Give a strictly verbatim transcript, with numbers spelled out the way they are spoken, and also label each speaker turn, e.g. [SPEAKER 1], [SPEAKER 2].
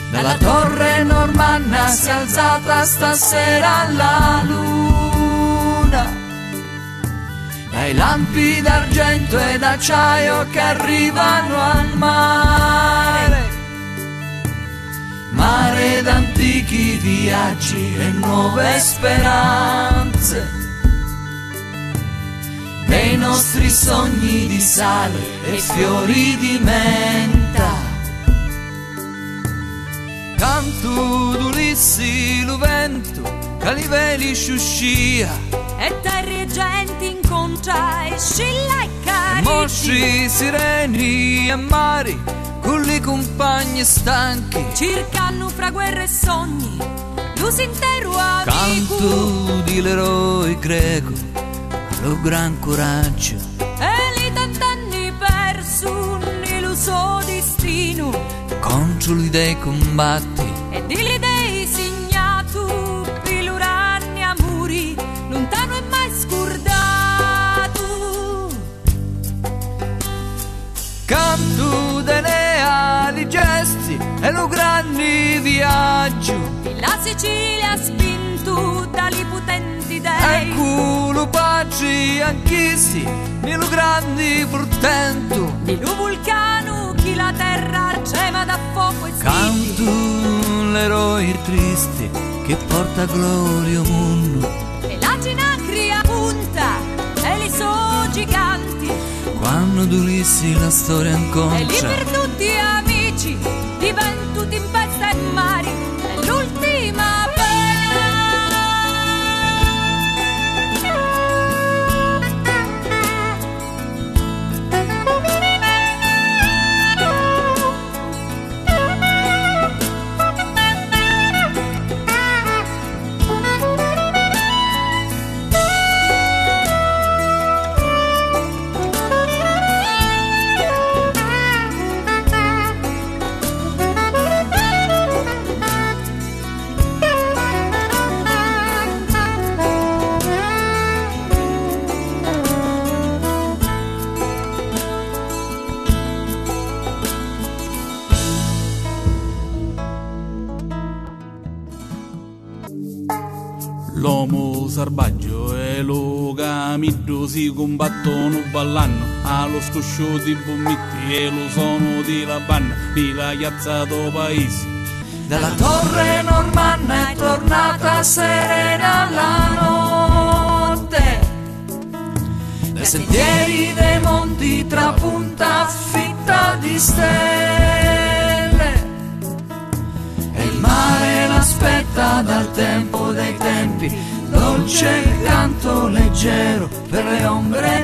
[SPEAKER 1] Dalla torre normanna si è alzata stasera la luna, dai lampi d'argento e d'acciaio che arrivano al mare, mare d'antichi viaggi e nuove speranze, dei nostri sogni di sale e fiori di menta. Canto d'Ulissi l'uvento, caliveli sciuscia,
[SPEAKER 2] e terre e genti incontra e scilla e carici,
[SPEAKER 1] mosci, sireni e mari, con i compagni stanchi,
[SPEAKER 2] circanno fra guerre e sogni, l'uso intero amico.
[SPEAKER 1] Canto di l'eroe greco, lo gran coraggio,
[SPEAKER 2] e li tant'anni perso nell'uso destino,
[SPEAKER 1] contro gli dei combatti,
[SPEAKER 2] e di gli dei signato pilurani amori, lontano e mai scordato.
[SPEAKER 1] Canto delle ali gesti e lo grande viaggio,
[SPEAKER 2] La Sicilia spinto dagli potenti dei,
[SPEAKER 1] ecco lo pace anch'essi nello grande portento.
[SPEAKER 2] di lo vulcano chi la terra arcema da fuoco e spiti,
[SPEAKER 1] Canto l'eroe triste che porta gloria al mondo,
[SPEAKER 2] e la ginacria punta e li so giganti,
[SPEAKER 1] quando d'Ulissi la storia
[SPEAKER 2] e lì
[SPEAKER 1] inconcia.
[SPEAKER 2] per tutti amici diventuti in pesta e mari, è l'ultima
[SPEAKER 3] L'uomo sarbaggio e lo camiddo si combattono ballando allo scoscio di bommitti e lo suono di la banna di la piazzato paese.
[SPEAKER 1] Dalla torre normanna è tornata serena la notte, dai sentieri dei monti trapunta fitta di stelle, e il mare l'aspetta dal tempo dei tempi, dolce il canto leggero per le ombre